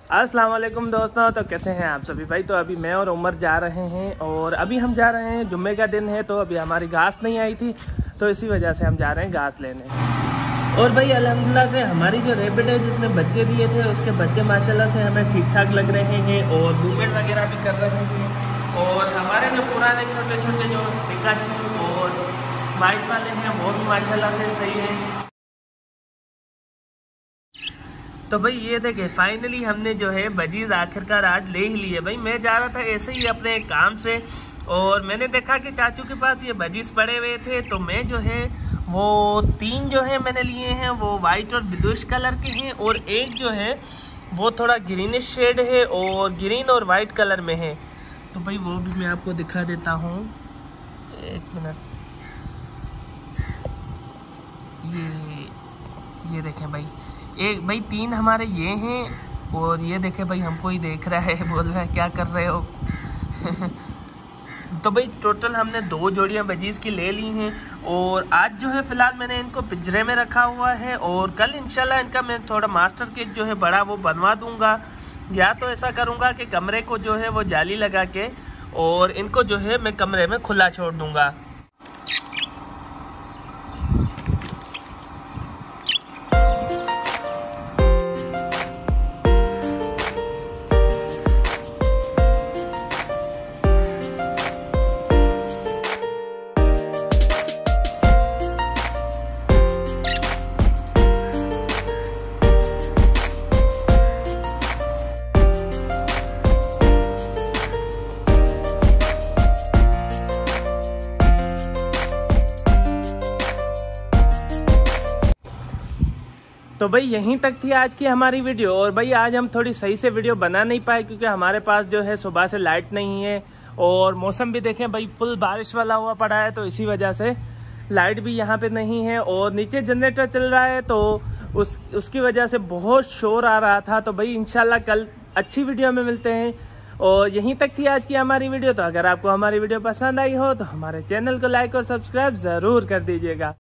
अस्सलाम वालेकुम दोस्तों। तो कैसे हैं आप सभी भाई। तो अभी मैं और उमर जा रहे हैं और अभी हम जा रहे हैं, जुम्मे का दिन है तो अभी हमारी घास नहीं आई थी तो इसी वजह से हम जा रहे हैं घास लेने। और भाई अल्हम्दुलिल्लाह से हमारी जो रैबिट है जिसने बच्चे दिए थे उसके बच्चे माशाल्लाह से हमें ठीक ठाक लग रहे हैं और मूवमेंट वगैरह भी कर रहे हैं। और हमारे जो पुराने छोटे छोटे जो पिकाचू और वाइट वाले हैं वो भी माशाल्लाह से सही है। तो भाई ये देखे फाइनली हमने जो है बजीज आखिरकार आज ले ही लिए। भाई मैं जा रहा था ऐसे ही अपने काम से और मैंने देखा कि चाचू के पास ये बजीज पड़े हुए थे तो मैं जो है वो 3 जो है मैंने लिए हैं वो वाइट और ब्लूइश कलर के हैं और एक जो है वो थोड़ा ग्रीनिश शेड है और ग्रीन और वाइट कलर में है। तो भाई वो भी मैं आपको दिखा देता हूँ, एक मिनट। ये देखें भाई, एक भाई 3 हमारे ये हैं और ये देखे भाई हमको ही देख रहा है, बोल रहा है क्या कर रहे हो। तो भाई टोटल हमने 2 जोड़ियां बजीज की ले ली हैं और आज जो है फ़िलहाल मैंने इनको पिंजरे में रखा हुआ है और कल इंशाल्लाह इनका मैं थोड़ा मास्टर केज जो है बड़ा वो बनवा दूंगा, या तो ऐसा करूंगा कि कमरे को जो है वो जाली लगा के और इनको जो है मैं कमरे में खुला छोड़ दूंगा। तो भाई यहीं तक थी आज की हमारी वीडियो। और भाई आज हम थोड़ी सही से वीडियो बना नहीं पाए क्योंकि हमारे पास जो है सुबह से लाइट नहीं है और मौसम भी देखें भाई फुल बारिश वाला हुआ पड़ा है तो इसी वजह से लाइट भी यहाँ पे नहीं है और नीचे जनरेटर चल रहा है तो उसकी वजह से बहुत शोर आ रहा था। तो भाई इंशाल्लाह कल अच्छी वीडियो में मिलते हैं। और यहीं तक थी आज की हमारी वीडियो। तो अगर आपको हमारी वीडियो पसंद आई हो तो हमारे चैनल को लाइक और सब्सक्राइब ज़रूर कर दीजिएगा।